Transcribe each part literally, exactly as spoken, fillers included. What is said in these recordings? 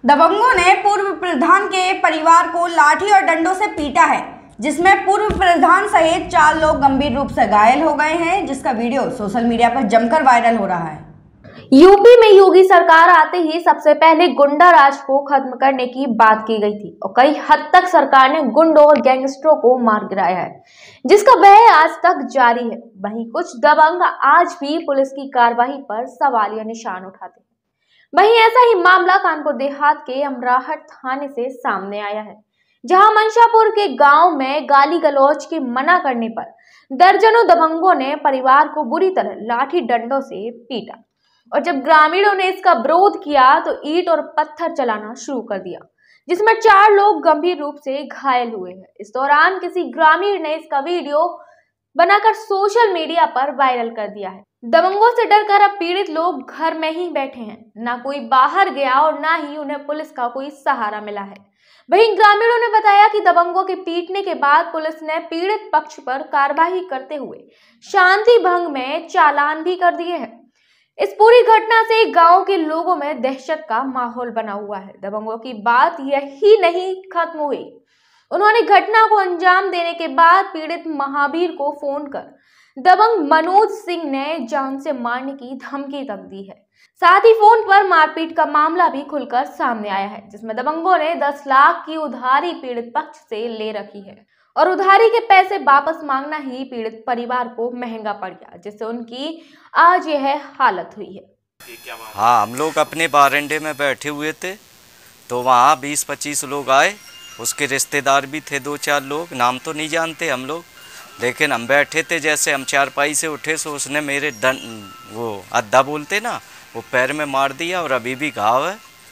दबंगों ने पूर्व प्रधान के परिवार को लाठी और डंडों से पीटा है, जिसमें पूर्व प्रधान सहित चार लोग गंभीर रूप से घायल हो गए हैं, जिसका वीडियो सोशल मीडिया पर जमकर वायरल हो रहा है। यूपी में योगी सरकार आते ही सबसे पहले गुंडा राज को खत्म करने की बात की गई थी और कई हद तक सरकार ने गुंडों और गैंगस्टरों को मार गिराया है, जिसका वह आज तक जारी है। वहीं कुछ दबंग आज भी पुलिस की कार्रवाई पर सवालिया निशान उठाते हैं। वहीं ऐसा ही मामला कानपुर देहात के अमराहट थाने से सामने आया है, जहां मंशापुर के गांव में गाली गलौज के मना करने पर दर्जनों दबंगों ने परिवार को बुरी तरह लाठी डंडों से पीटा और जब ग्रामीणों ने इसका विरोध किया तो ईंट और पत्थर चलाना शुरू कर दिया, जिसमें चार लोग गंभीर रूप से घायल हुए हैं। इस दौरान किसी ग्रामीण ने इसका वीडियो बनाकर सोशल मीडिया पर वायरल कर दिया है। दबंगों से डरकर अब पीड़ित लोग घर में ही बैठे हैं, ना कोई बाहर गया और ना ही उन्हें पुलिस का कोई सहारा मिला है। वहीं ग्रामीणों ने बताया कि दबंगों के पीटने के बाद पुलिस ने पीड़ित पक्ष पर कार्रवाई करते हुए शांति भंग में चालान भी कर दिए हैं। इस पूरी घटना से गांव के लोगों में दहशत का माहौल बना हुआ है। दबंगों की बात यही नहीं खत्म हुई, उन्होंने घटना को अंजाम देने के बाद पीड़ित महावीर को फोन कर दबंग मनोज सिंह ने जान से मारने की धमकी तक दी है। साथ ही फोन पर मारपीट का मामला भी खुलकर सामने आया है, जिसमें दबंगों ने दस लाख की उधारी पीड़ित पक्ष से ले रखी है और उधारी के पैसे वापस मांगना ही पीड़ित परिवार को महंगा पड़ गया, जिससे उनकी आज यह हालत हुई है। हाँ, हम लोग अपने बारंडे में बैठे हुए थे तो वहाँ बीस पच्चीस लोग आए, उसके रिश्तेदार भी थे दो चार लोग, नाम तो नहीं जानते हम लोग, लेकिन हम बैठे थे। जैसे हम चारपाई से उठे सो उसने मेरे डं वो अद्दा बोलते ना, वो पैर में मार दिया और अभी भी घाव है।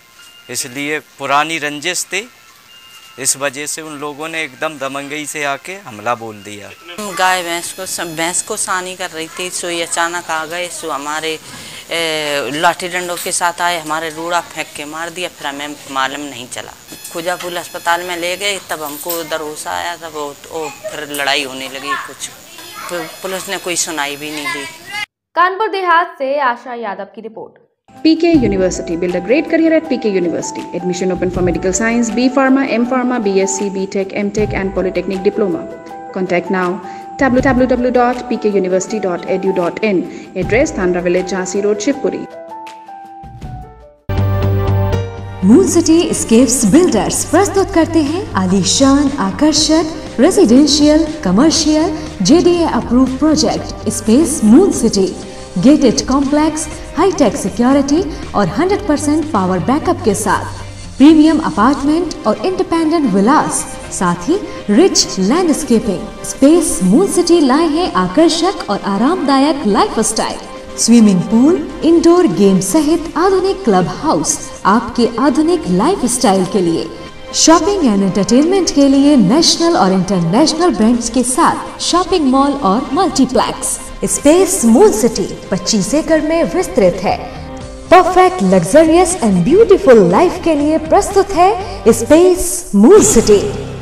इसलिए पुरानी रंजिश थी, इस वजह से उन लोगों ने एकदम दमंगई से आके हमला बोल दिया। गाय भैंस को भैंस को सानी कर रही थी, सो अचानक आ गए, सो हमारे लाठी डंडों के साथ आए, हमारे रूड़ा फेंक के मार दिया। फिर हमें मालूम नहीं चला, खुजापुल अस्पताल में ले गए, तब हमको उधर होश आया, तब वो, वो फिर लड़ाई होने लगी। कुछ पुलिस ने कोई सुनाई भी नहीं दी। कानपुर देहात से आशा यादव की report. P K University. Build a great career at P K University. Admission open for medical science, B Pharma, M Pharma, B S c, B Tech, M Tech and Polytechnic Diploma. Contact now w w w dot p k university dot e d u dot in. Address Thandra Village, Jhansi Road, Shivpuri. Moon cityscapes builders प्रस्तुत करते हैं आलीशान आकर्षक residential commercial J D A approve project space moon city. Gated complex, hitech security और hundred percent power backup के साथ premium apartment और independent villas, साथ ही rich landscaping. Space moon city लाए हैं आकर्षक और आरामदायक lifestyle, swimming pool, indoor game सहित आधुनिक क्लब हाउस आपके आधुनिक लाइफस्टाइल के लिए। शॉपिंग एंड एंटरटेनमेंट के लिए नेशनल और इंटरनेशनल ब्रांड्स के साथ शॉपिंग मॉल और मल्टीप्लेक्स। स्पेस मून सिटी पच्चीस एकड़ में विस्तृत है। Perfect luxurious and beautiful life के लिए प्रस्तुत है स्पेस मून सिटी।